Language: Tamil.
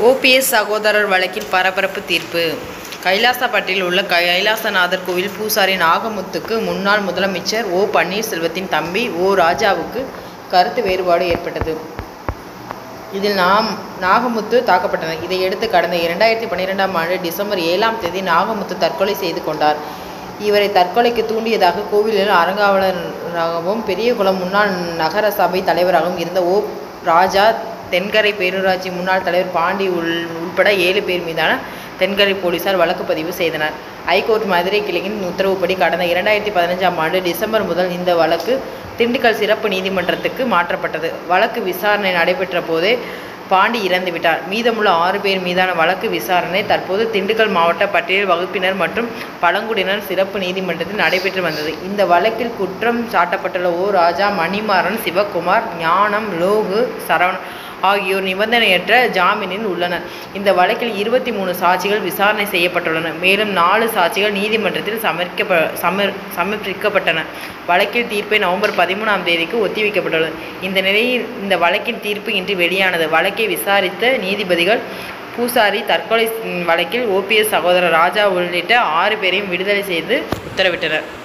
ஓபிஎஸ் சகோதரர் வழக்கில் பரபரப்பு தீர்ப்பு. கைலாசப்பட்டில் உள்ள கைலாசநாதர் கோவில் பூசாரி நாகமுத்துக்கு முன்னாள் முதலமைச்சர் ஓ. பன்னீர்செல்வத்தின் தம்பி ஓ. ராஜாவுக்கு கருத்து வேறுபாடு ஏற்பட்டது. இதில் நாகமுத்து தாக்கப்பட்டனர். இதையடுத்து கடந்த 2012ஆம் ஆண்டு டிசம்பர் 7ஆம் தேதி நாகமுத்து தற்கொலை செய்து கொண்டார். இவரை தற்கொலைக்கு தூண்டியதாக கோவிலில் அறங்காவலராகவும் பெரியகுளம் முன்னாள் நகர சபை தலைவராகவும் இருந்த ஓ. ராஜா, தென்கரை பேரூராட்சி முன்னாள் தலைவர் பாண்டி உள்பட 7 பேர் மீதான தென்கரை போலீசார் வழக்கு பதிவு செய்தனர். ஐகோர்ட் மதுரை கிளையின் உத்தரவுப்படி கடந்த 2015ஆம் ஆண்டு டிசம்பர் முதல் இந்த வழக்கு திண்டுக்கல் சிறப்பு நீதிமன்றத்துக்கு மாற்றப்பட்டது. வழக்கு விசாரணை நடைபெற்ற போதே பாண்டி இறந்துவிட்டார். மீதமுள்ள 6 பேர் மீதான வழக்கு விசாரணை தற்போது திண்டுக்கல் மாவட்ட பட்டியல் வகுப்பினர் மற்றும் பழங்குடியினர் சிறப்பு நீதிமன்றத்தில் நடைபெற்று வந்தது. இந்த வழக்கில் குற்றம் சாட்டப்பட்டுள்ள ஓ. ராஜா, மணிமாறன், சிவகுமார், ஞானம், லோகு, சரவணன் ஆகியோர் நிபந்தனையற்ற ஜாமீனில் உள்ளனர். இந்த வழக்கில் 23 சாட்சிகள் விசாரணை செய்யப்பட்டுள்ளன. மேலும் 4 சாட்சிகள் நீதிமன்றத்தில் சமர்ப்பிக்கப்பட்டன. வழக்கில் தீர்ப்பை நவம்பர் 13ஆம் தேதிக்கு ஒத்திவைக்கப்பட்டுள்ளது. இந்த நிலையில் இந்த வழக்கின் தீர்ப்பு இன்று வெளியானது. வழக்கை விசாரித்த நீதிபதிகள் பூசாரி தற்கொலை வழக்கில் ஓபிஎஸ் சகோதரர் ராஜா உள்ளிட்ட 6 பேரையும் விடுதலை செய்து உத்தரவிட்டனர்.